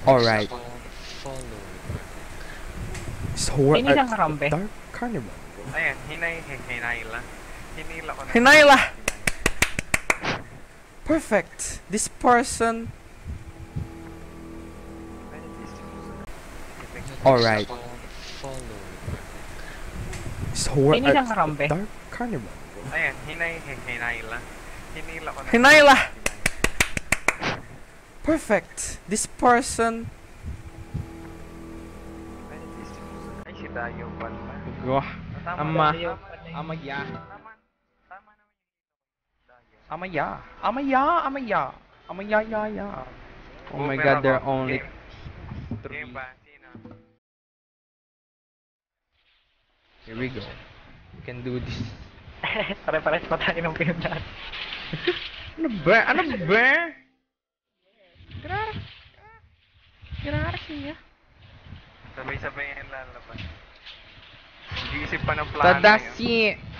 Alright. So Ini isang karampe. Dark Carnival. Ayan, hinayla. Hinila ko na. Hinayla! Perfect. This person. Alright. So Ini isang karampe. Dark Carnival. Ayan, hinayla. Hinila ko na. Hinayla! Perfect. This person. Ay, si Dayo pala. Wah. Ama. Dayo. Amaya. Tama naman yung Dayo. Amaya. Amaya. Amaya, ya. Oh my Boomer god, there are ako. only Game. 3. Game ba? Sino? Here we go. We can do this. Pare-pares pa tayo ng pinuntahan. Ano ba? Ano ba? Grabe siya. Sabay-sabay yan lalaban. Hindi isip pa ng plano yun. Tadashi.